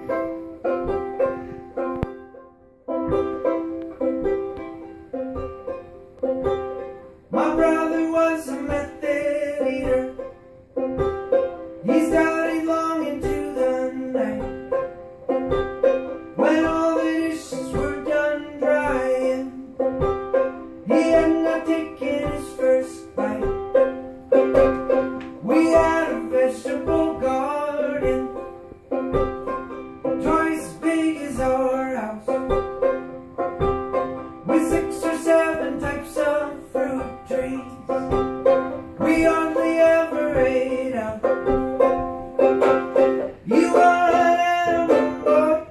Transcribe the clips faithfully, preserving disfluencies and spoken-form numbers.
My brother was a method eater. He started long into the night. When all the dishes were done drying, he had not taken his first bite. We had a vegetable garden twice as big as our house, with six or seven types of fruit trees. We hardly ever ate out. You are an animal, boy.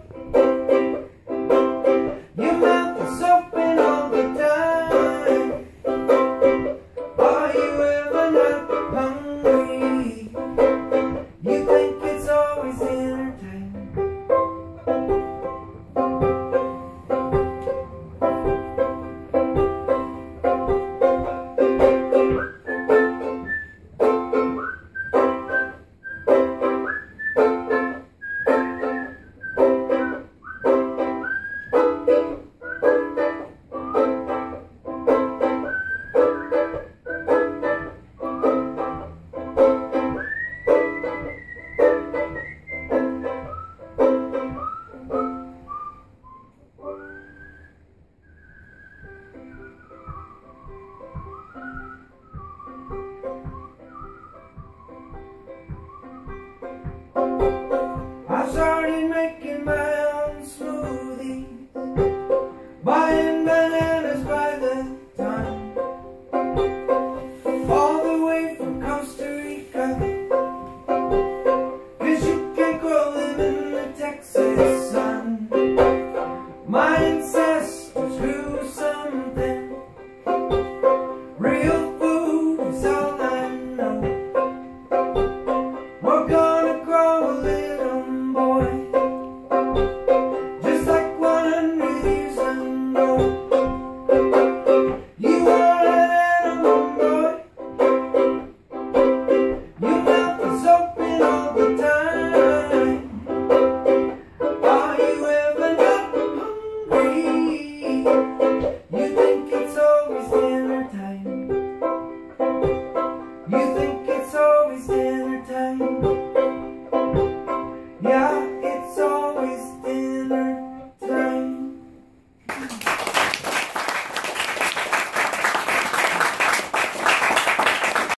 Your mouth is open all the time. Are you ever not hungry? You think it's always dinner time. I started making my own smoothies, buying bananas by the ton, all the way from Costa Rica, 'cause you can grow them in the Texas sun. My